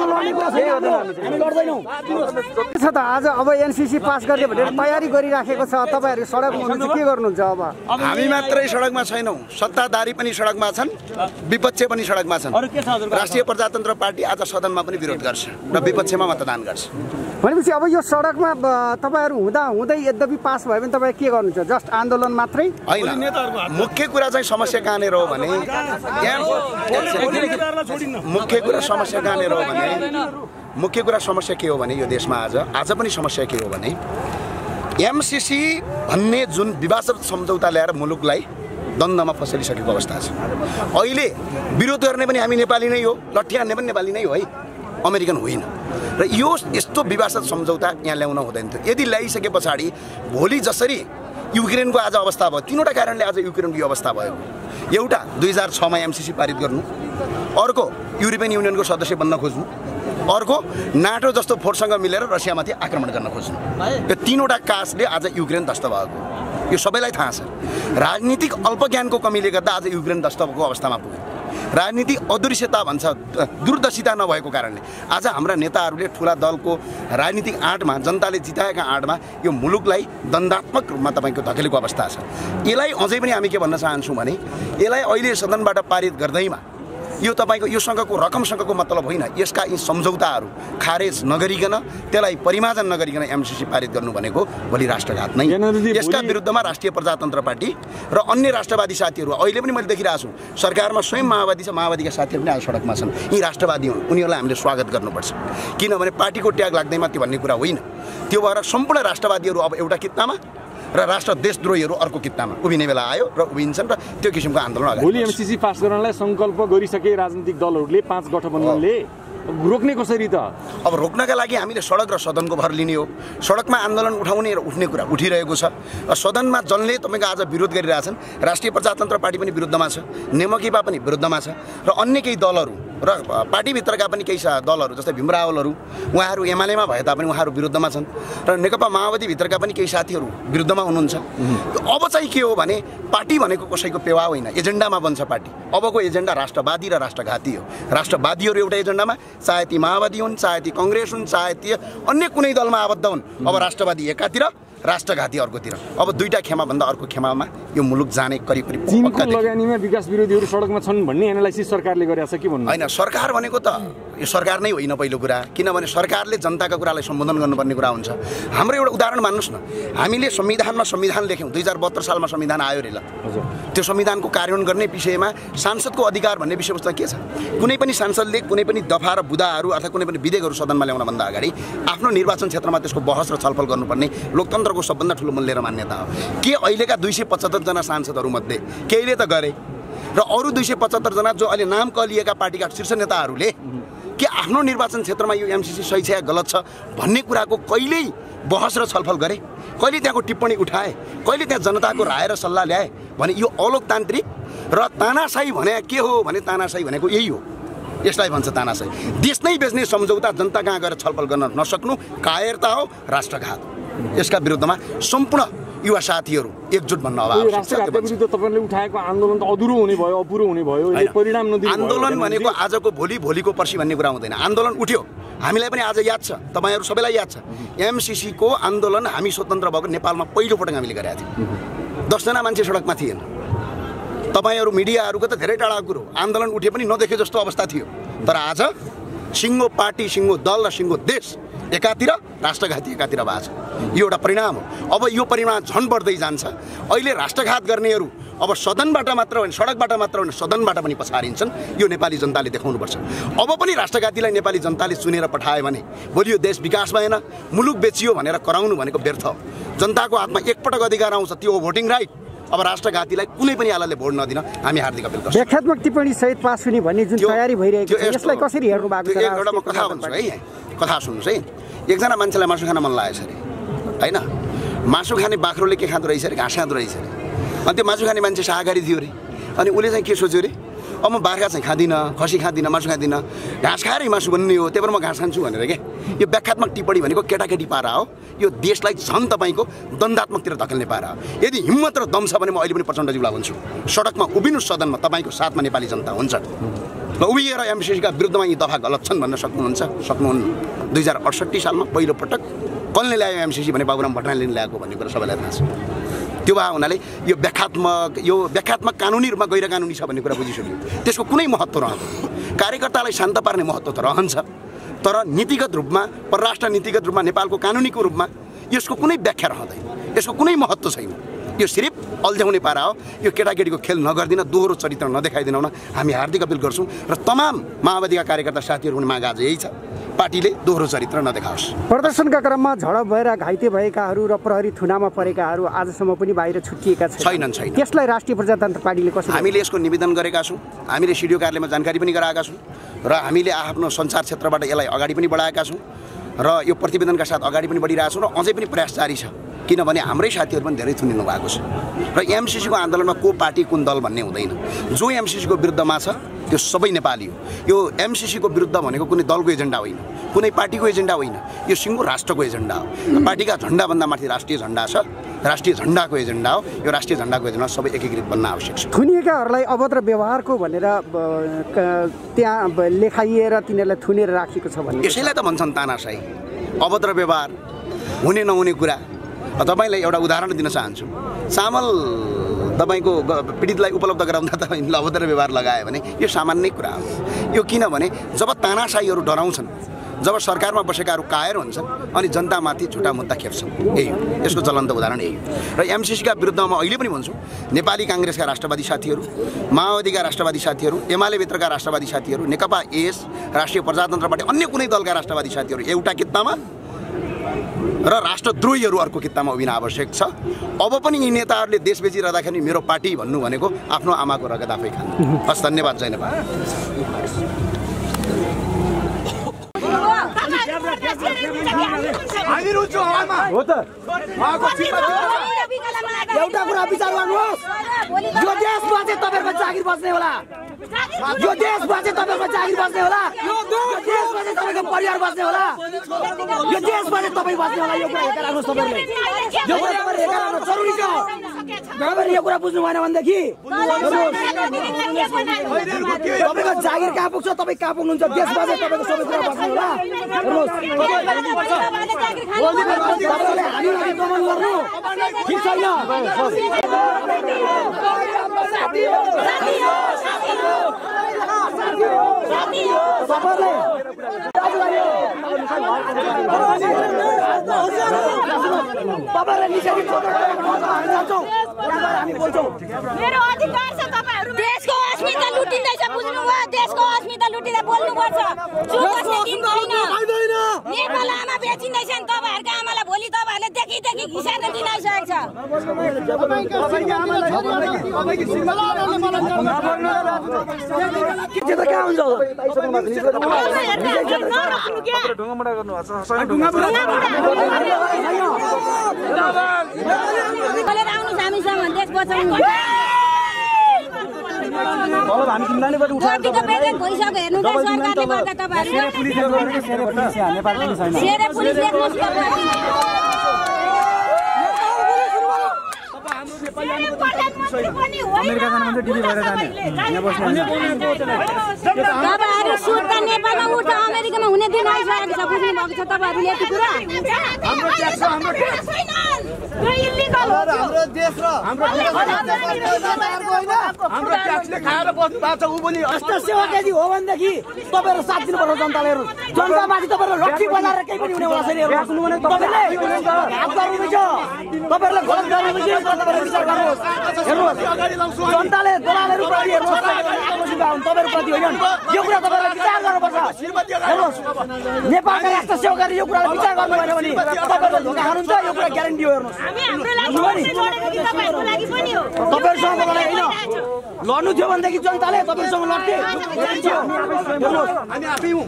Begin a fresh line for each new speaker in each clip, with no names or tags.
छ त आज अब एनसीसी पास गर्ने भनेर तयारी गरिराखेको छ तपाईहरु सडकमा हुनुहुन्छ के गर्नुहुन्छ अब
हामी मात्रै सडकमा छैनौं सत्ताधारी पनि सडकमा छन् विपक्ष पनि सडकमा छन् राष्ट्रिय प्रजातन्त्र पार्टी आज सदनमा पनि विरोध गर्छ र विपक्षमा मतदान गर्छ
भनेपछि अब यो सडकमा तपाईहरु हुँदै यद्यपि पास भयो भने तपाई के गर्नुहुन्छ जस्ट आन्दोलन मात्रै
हैन मुख्य कुरा चाहिँ समस्या कहाँनेर हो भने मुख्य कुरा समस्या कहाँनेर हो भने मुख्य कुरा समस्या के हो भने यो देशमा आज पनि समस्या के हो भने एमसीसी भन्ने जुन विवाद सम्झौता ल्याएर मुलुकलाई द्वन्द्वमा फसालिसकेको अवस्था छ अहिले विरोध गर्ने पनि हामी नेपाली नै हो लट्ठी हान्ने पनि नेपाली नै हो है अमेरिकन होइन र यो यस्तो विवाद सम्झौता यहाँ ल्याउन हुँदैन थियो यदि ल्याइसके पछाडि भोलि जसरी युक्रेनको आज अवस्था भयो तीनवटा कारणले आज युक्रेनको यो अवस्था भयो एउटा 2006 मा एमसीसी पारित गर्नु अर्को युरोपियन युनियनको सदस्य बन्न खोज्नु अर्को नाटो जस्तो फोर्ससँग मिलेर रसियामाथि आक्रमण गर्न खोज्नु यो तीनवटा कारणले आज युक्रेन ध्वस्त भएको यो सबैलाई थाहा छ राजनीतिक अल्पज्ञानको कमीले गर्दा आज युक्रेन ध्वस्त भएको अवस्थामा पुग्यो राजनीतिक अदृश्यता भन्छ दूरदर्शिता नभएको कारणले आज हाम्रा नेताहरूले ठुला दलको राजनीतिक आडमा जनताले जिताएका आडमा यो मुलुकलाई द्वन्द्वात्मक रूपमा तपाईको धकेलेको अवस्था छ यसलाई अझै पनि हामी के भन्न चाहन्छौँ भने यसलाई अहिले सदनबाट पारित गर्दैमा यो तपाईको यो सँगको रकमसँगको मतलब होइन यसका यी सम्झौताहरू खारेज नगरिकन त्यसलाई परिमार्जन नगरिकन एमसीसी पारित गर्नु भनेको भोलि राष्ट्रघात नै यसका विरुद्धमा राष्ट्रिय प्रजातन्त्र पार्टी र अन्य राष्ट्रवादी साथीहरू अहिले पनि मैले देखिरहेको छु सरकारमा स्वयं माओवादी छ माओवादीका साथीहरू पनि आज सडकमा छन् यी राष्ट्रवादी हुन् उनीहरूलाई हामीले स्वागत गर्नुपर्छ किनभने पार्टीको ट्याग लाग्दैमा त्यो भन्ने कुरा होइन त्यो भएर सम्पूर्ण राष्ट्रवादीहरू अब एउटा कित्तामा र राष्ट्र देशद्रोहीहरू अर्को कित्तामा उभिने बेला आयो र उभिन्छन् र त्यो किसिमको आन्दोलन अगाडि
भोलि एमसीसी पास गर्नलाई संकल्प गरिसके राजनीतिक दलहरूले 5 गठबन्धनले रोक्ने कसरी त
अब रोक्नका लागि हामीले सडक र सदनको भर लिने हो सडकमा आन्दोलन उठाउने र उठ्ने कुरा उठिरहेको छ र सदनमा जसले तपाईको आज विरोध गरिरहेछन् राष्ट्रिय प्रजातन्त्र पार्टी पनि विरुद्धमा छ नेमकीपा पनि विरुद्धमा छ र अन्य केही दलहरू र पार्टीभित्रका पनि केही दलहरू जस्तै भीमरावलहरू उहाँहरू एमालेमा भए तापनि उहाँहरू विरुद्धमा छन् र नेकपा माओवादी भित्रका पनि केही साथीहरू विरुद्धमा हुनुहुन्छ अब चाहिँ के हो भने पार्टी भनेको कसैको पेवा होइन एजेन्डामा बन्छ पार्टी अबको एजेन्डा राष्ट्रवादी र राष्ट्रघाती हो राष्ट्रवादीहरू एउटा एजेन्डामा चाहे ती माओवादी हुन् चाहे ती कांग्रेस हुन् चाहे ती अन्य कुनै दलमा आबद्ध हुन् अब राष्ट्रवादी एकातिर राष्ट्रघाती अर्कोतिर अब दुईटा खेमा भन्दा अर्को खेमामा यो मुलुक जाने करिब
चीनको लगानीमा विकास विरोधीहरू सडकमा छन् भन्ने एनालाइसिस सरकारले गरेछ के भन्नु
हैन सरकार भनेको त यो सरकार नै होइन पहिलो कुरा किनभने सरकारले जनताका कुरालाई सम्बोधन गर्नुपर्ने कुरा हुन्छ हाम्रो एउटा उदाहरण मान्नुस् न हामीले संविधानमा संविधान लेख्यौं 2072 सालमा संविधान आयो रे ल त्यो संविधानको कार्यान्वयन गर्ने विषयमा सांसदको अधिकार भन्ने विषयवस्तु के छ कुनै पनि सांसदले कुनै पनि दफा र बुदाहरू अथवा कुनै पनि विधेयकहरू सदनमा ल्याउन भन्दा अगाडि आफ्नो निर्वाचन क्षेत्रमा त्यसको बहस र छलफल गर्नुपर्ने लोकतन्त्रको सबभन्दा ठूलो मूल्य र मान्यता हो के अहिलेका 275 जना सांसदहरू मध्ये केहीले त गरे र अरु 275 जना जो अहिले नाम कहलिएका पार्टीका शीर्ष नेताहरूले के आफ्नो निर्वाचन क्षेत्रमा यो एमसीसी सही छ या गलत छ भन्ने कुराको कहिल्यै बहस र छलफल गरे कहिले त्यहाँको टिप्पणी उठाए कहिले त्यहाँ जनताको राय र सल्लाह ल्याए भने यो अलोकतान्त्रिक र तानाशाही भने के हो भने तानाशाही भनेको यही हो यसलाई भन्छ तानाशाही देश नै बेच्ने सम्झौता जनता कहाँ गएर छलफल गर्न नसक्नु कायरता हो राष्ट्रघात यसका विरुद्धमा सम्पूर्ण युवा साथीहरू एकजुट भन्न
आवश्यक छ तपाईले उठाएको आन्दोलन त अधुरो हुने भयो अपुरो हुने भयो यो परिणाम नदिनु
आन्दोलन भनेको आजको भोलिको पर्सि भन्ने कुरा हुँदैन आन्दोलन उठ्यो हामीलाई पनि आज याद छ तपाईहरु सबैलाई याद छ एमसीसी को आन्दोलन हामी स्वतन्त्र भएको नेपालमा पहिलो पटक हामीले गरेका थियौं 10 जना मान्छे सडकमा थिएन तपाईहरु मिडियाहरुको त धेरै टाढाको कुरो आन्दोलन उठे पनि नदेखे जस्तो अवस्था थियो तर आज सिंगो पार्टी सिंगो दल र सिंगो देश एकातिर राष्ट्रघाती एकातिर भएको छ यो एउटा परिणाम हो अब यो परिणाम झन् बढ्दै जान्छ अहिले राष्ट्रघात गर्नेहरू अब सदनबाट मात्र होइन सडकबाट मात्र होइन सदनबाट पनि पछारिन्छन् यो नेपाली जनताले देखाउनुपर्छ अब पनि राष्ट्रघातीलाई नेपाली जनताले चुनेर पठायो भने भोलि यो देश विकास भएन मुलुक बेचियो भनेर कराउनु भनेको व्यर्थ हो जनताको हातमा एकपटक अधिकार आउँछ त्यो हो भोटिङ राइट अब राष्ट्रघातीलाई कुनै पनि आलाले भोट नदिन हामी हार्दिक अपील गर्छौं
व्याख्यात्मक टिप्पणी सहित पास हुने भन्ने जुन तयारी भइरहेको छ यसलाई कसरी हेर्नु भएको छ
एउटा म कथा भन्छु है कथा सुन्नुस् है एकजना मान्छेलाई मासु खान मन लागेछ अरे हैन मासु खाने बाख्रोले के खाँदो रहेछ अरे घाँस खाँदो रहेछ अरे अनि त्यो मासु खाने मान्छे शाकाहारी थियो अरे अनि उसले चाहिँ के सोच्यो अरे अब म बाख्रा चाहिँ खाँदिनँ खसी खाँदिनँ मासु खाँदिनँ घाँस खाएरै मासु बन्ने हो त्यही भएर म घाँस खान्छु भनेर के यो व्याख्यात्मक टिप्पणी भनेको केटाकेटी पारा हो यो देशलाई झन् तपाईको द्वन्द्वात्मकतिर धकेल्ने पारा हो यदि हिम्मत र दम छ भने म अहिले पनि प्रचण्डज्यूलाई भन्छु सडकमा उभिनु सदनमा तपाईको साथमा नेपाली जनता हुन्छ उभिएर एमसिसीका विरुद्धमा यी दफा गलत छन् भन्न सक्नुहुन्न 2068 सालमा पहिलो पटक कसले ल्यायो एमसिसी भने बाबुराम भट्टराईले ल्याएको भन्ने कुरा सबैलाई थाहा छ त्यो भए हुनाले यो व्याख्यात्मक कानुनी रूपमा गैर कानुनी छ भन्ने कुरा बुझिसक्यो त्यसको कुनै महत्त्व रहँदैन कार्यकर्तालाई शान्त पार्ने महत्त्व त रहन्छ तर नीतिगत रूपमा परराष्ट्र नीतिगत रूपमा नेपालको कानुनीको रूपमा यसको कुनै व्याख्या रहँदैन यसको कुनै महत्त्व छैन यो सिर्फ अल्झाउने पारा हो यो केटाकेटीको खेल नगर्दिन दोहोरो चरित्र नदेखाइदिन हामी हार्दिक अपिल गर्छौँ र तमाम माओवादीका कार्यकर्ता साथीहरू हुने माग आज यही छ पार्टीले दोहोरो चरित्र नदेखाओस्
प्रदर्शनका क्रममा झडप भएर घाइते भएकाहरू र प्रहरी थुनामा परेकाहरू आजसम्म पनि बाहिर छुटिएका छैनन् त्यसलाई राष्ट्रिय प्रजातन्त्र पार्टीले कसरी
हामीले यसको निवेदन गरेका छौँ हामीले सिडिओ कार्यालयमा जानकारी पनि गराएका छौँ र हामीले आफ्नो सञ्चार क्षेत्रबाट यसलाई अगाडि पनि बढाएका छौँ र यो प्रतिवेदनका साथ अगाडि पनि बढिरहेछौँ र अझै पनि प्रयास जारी छ किनभने हाम्रै साथीहरू पनि धेरै थुनिनु भएको छ र एमसिसीको आन्दोलनमा को पार्टी कुन दल भन्ने हुँदैन जो एमसिसीको विरुद्धमा छ त्यो सबै नेपाली हो यो एमसिसीको विरुद्ध भनेको कुनै दलको एजेन्डा होइन कुनै पार्टीको एजेन्डा होइन यो सिङ्गो राष्ट्रको एजेन्डा हो पार्टीका झन्डाभन्दा माथि राष्ट्रिय झन्डा छ राष्ट्रिय झन्डाको एजेन्डा हो यो राष्ट्रिय झन्डाको एजेन्डा सबै एकीकृत बन्न आवश्यक छ
थुनिएकाहरूलाई अभद्र व्यवहारको भनेर त्यहाँ लेखाइएर तिनीहरूलाई थुनेर राखेको छ भन्ने
यसैलाई त भन्छन् तानाशाही अभद्र व्यवहार हुने नहुने कुरा तपाईलाई एउटा उदाहरण दिन चाहन्छु चामल तपाईको पीडितलाई उपलब्ध गराउँदा त अभद्र व्यवहार लगायो भने यो सामान्य कुरा हो यो किनभने जब तानाशाहीहरू डराउँछन् जब सरकारमा बसेकाहरू कायर हुन्छन् अनि जनतामाथि झुटा मुद्दा खेप्छन् यही हो यसको ज्वलन्त उदाहरण यही हो र एमसिसीका विरुद्धमा म अहिले पनि भन्छु नेपाली काङ्ग्रेसका राष्ट्रवादी साथीहरू माओवादीका राष्ट्रवादी साथीहरू एमाले भित्रका राष्ट्रवादी साथीहरू नेकपा एस राष्ट्रिय प्रजातन्त्र पार्टी अन्य कुनै दलका राष्ट्रवादी साथीहरू एउटा कित्तामा र राष्ट्रद्रोहीहरू अर्को कित्तामा उभिन आवश्यक छ अब पनि यी नेताहरूले देश बेचिरहँदाखेरि मेरो पार्टी भन्नु भनेको आफ्नो आमाको रगत आफै खानु हस् धन्यवाद जय नेपाल
एउटा कुरा विचार गर्नुहोस् यो देशमा चाहिँ तपाईहरुको जागिर बस्ने होला यो देशमा चाहिँ तपाईहरुको जागिर बस्ने होला यो देशमा चाहिँ तपाईको परिवार बस्ने होला यो देशमा चाहिँ तपाई बस्ने होला यो कुरा हेरेर राख्नुस् तपाईहरुले यो कुरा तपाईहरु हेरेर राख्नु जरुरी छ तपाईहरु यो कुरा बुझ्नु भएन भनेदेखि तपाईको जागिर कहाँ पुग्छ तपाई कहाँ पुग्नुहुन्छ देशमा चाहिँ तपाईको सबै कुरा बस्ने होला हेर्नुस् हामीलाई दमन गर्नु ठीक छैन
मेरो अधिकार छ तपाईहरु देशको अस्मिता लुटिँदैछ बुझ्नुभयो देशको अस्मिता लुटिँदा बोल्नुपर्छ चुप बस्ने दिन छैन नेपाल आमा बेचिँदैछन् तपाईहरुको आमालाई भोलि तपाईहरुले देखि घिसाएर दिनाइसकेको तपाईहरु सुत्दा नेपालमा उठ्छ अमेरिकामा हुने दिन आइसकेको छ बुझ्नु भएको छ तपाईहरुले यति कुरा हाम्रो ट्याक्स छैन यो इल्लिगल हो हाम्रो देश र हाम्रो हाम्रो ट्याक्सले खाएर बस्नु भएको छ उ पनि
राष्ट्र सेवा यदि हो भनेदेखि तपाईहरु साथ दिनुपर्छ जनताले हेर्नु जनतामाथि तपाईहरु लट्ठी बजाएर केही पनि हुने होला छैन हेर्नु तपाईले हात गर्नुहुन्छ तपाईहरुले गलत गर्नुहुन्छ तपाईहरु विचार गर्नुहोस् हेर्नुहोस् जनताले दलालहरु प्रति हेर्नुहोस् तपाईहरु प्रति होइन यो कुरा तपाईहरुले विचार गर्नुपर्छ हेर्नुहोस् नेपालका राष्ट्र सेवकले यो कुरा विचार गर्नु भएन भने तपाईहरुले धोका खानुहुन्छ यो कुरा ग्यारेन्टी हो हेर्नुहोस्
हामी हाम्रो लागि जोडेको कि तपाईहरुको लागि पनि हो
तपाईहरुसँग लडाई होइन लड्नु थियो भनेदेखि जनताले तपाईहरुसँग लड्थे हेर्नुहोस् हामी आफै हौं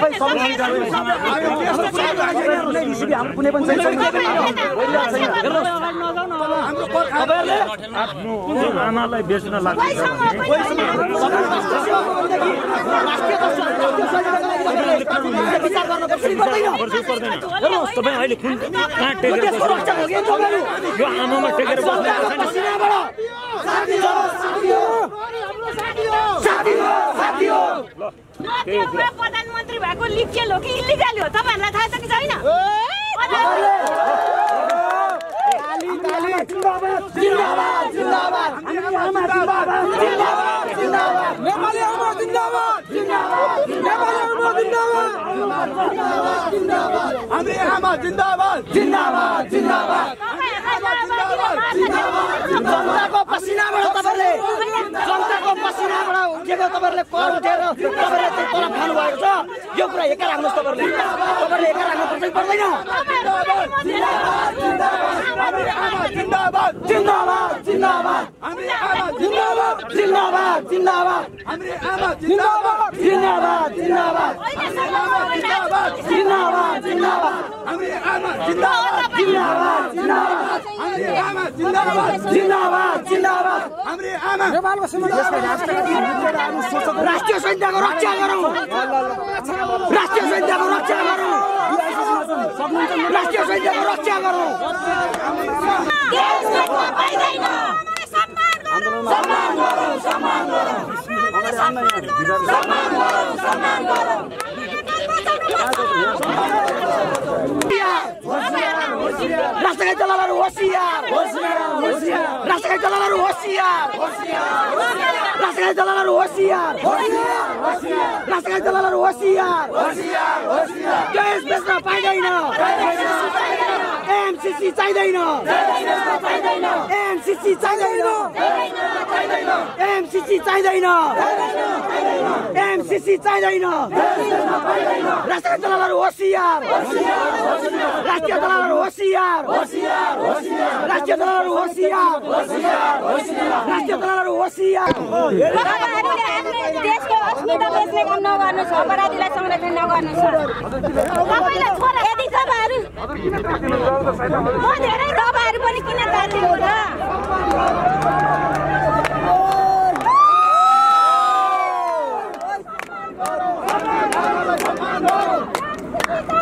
हाम्रो कुनै पनि छैन
आमालाई बेच्न लाग्छ तपाईँ अहिले कुन कहाँ टेकेर यो आमामा टेकेर बस्नु
प्रधानमन्त्री भएको लिगल हो कि इलिगल हो तपाईहरुलाई थाहा छ कि छैन
जनताको पसिनाबाट तपाईहरुले उठेको तपाईहरुले कर उठेर तपाईहरुले त्यो तरफ खानु भएको छ यो कुरा एका राख्नुस् तपाईहरुले एका राख्नु पर्छ पर्दैन जिन्दाबाद जिन्दाबाद जिन्दाबाद हामी आमा जिन्दाबाद जिन्दाबाद जिन्दाबाद हामी आमा जिन्दाबाद जिन्दाबाद जिन्दाबाद जिन्दाबाद जिन्दाबाद हामी आमा जिन्दाबाद जिन्दाबाद जिन्दाबाद हामी आमा जिन्दाबाद जिन्दाबाद जिन्दाबाद हामी आमा नेपालको राष्ट्रिय सैन्यको रक्षा गरौँ राष्ट्रिय सैन्यको रक्षा गरौँ राष्ट्रिय सैन्यको रक्षा गरौँ सम्मान गरौँ सम्मान गरौँ राष्ट्रका दलहरु होशियार राष्ट्रका दलहरु होशियार राष्ट्रका दलहरु होशियार राष्ट्रका दलहरु होशियार देश बेच्न पाइदैन एमसीसी चाहिँदैन एमसीसी चाहिँदैन एमसीसी चाहिँदैन एमसीसी चाहिँदैन राष्ट्रका दलहरु होशियार राष्ट्रिय दलहरु होशियार राष्ट्रिय दलहरु होशियार राष्ट्रिय दलहरु होशियार
देशको अस्मिता बेच्ने काम नगर्नुस् अपराधीलाई संरक्षण नगर्नुस् तपाईलाई छोरा यदि तपाईहरु म धेरै तपाईहरु पनि किन तातिनु र